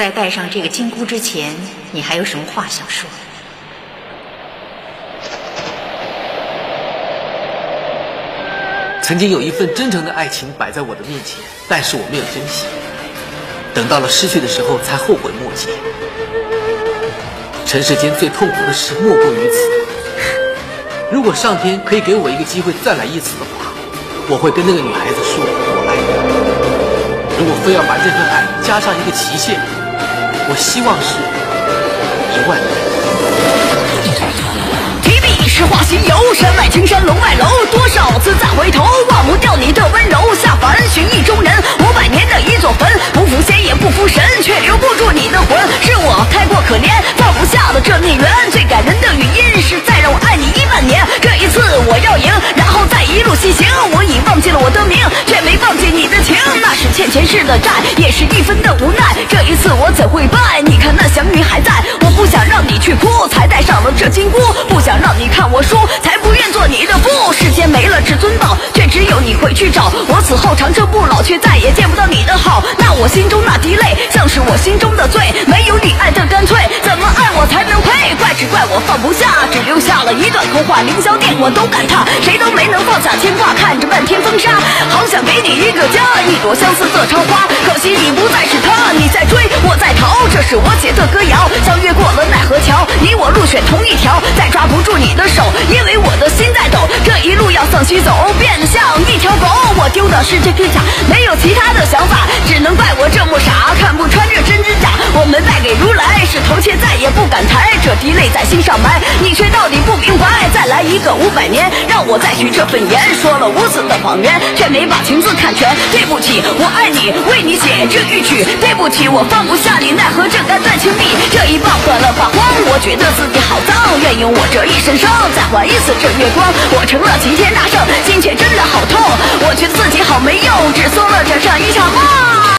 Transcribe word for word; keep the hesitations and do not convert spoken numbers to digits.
在戴上这个金箍之前，你还有什么话想说？ 曾经有一份真诚的爱情摆在我的面前，但是我没有珍惜，等到了失去的时候才后悔莫及。尘世间最痛苦的事莫过于此。如果上天可以给我一个机会再来一次的话，我会跟那个女孩子说我爱你。如果非要把这份爱加上一个期限，我希望是一万年。 提笔是画西游，山外青山楼外楼，多少次再回头，忘不掉你的温柔。下凡寻意中人，五百年的一座坟，不服仙也不服神，却留不住你的魂。是我太过可怜，放不下了这孽缘。最感人的语音是再让我爱你一万年。这一次我要赢，然后再一路西行。我已忘记了我的名，却没忘记你的情。那是欠前世的债，也是一分的无奈。这一次我怎会败？你看那祥云还在，我不想让你去哭，才戴上了这金箍。不想让你看我输，才不愿做你的夫。世间没了至尊宝，却只有你会去找。我死后长生不老，却再也见不到你的好。那我心中那滴泪，像是我心中的罪。没有你爱的干脆，怎么爱我才能配？怪只怪我放不下，只留下了一段空话。凌霄殿我都感叹，谁都没能放下牵挂。看着漫天风沙，好想给你一个家，一朵相似的超花。可惜你不再是他，你在追，我在逃。这是我写的歌谣，像越过了奈何桥。你我路选同一条，再抓不住你的手，因为我的心在抖。这一路要向西走，变得像一条狗。我丢的是这颗甲，没有其他的想法，只能怪我这么傻，看不穿这真真假。我们败给如来，是头切再也不敢抬。这滴泪在心上埋，你却到底不明白。再来一个五百年，让我再许这份言。说了无私的谎言，却没把情字看全。对不起，我爱你，为你写这一曲。对不起，我放不下你，奈何这肝断情蜜。这一棒断了发光，我觉得自己好脏，愿用我这一身伤再换一次这月光。我成了齐天大圣，心却真的好痛，我觉得自己好没用，只做了这上一场梦。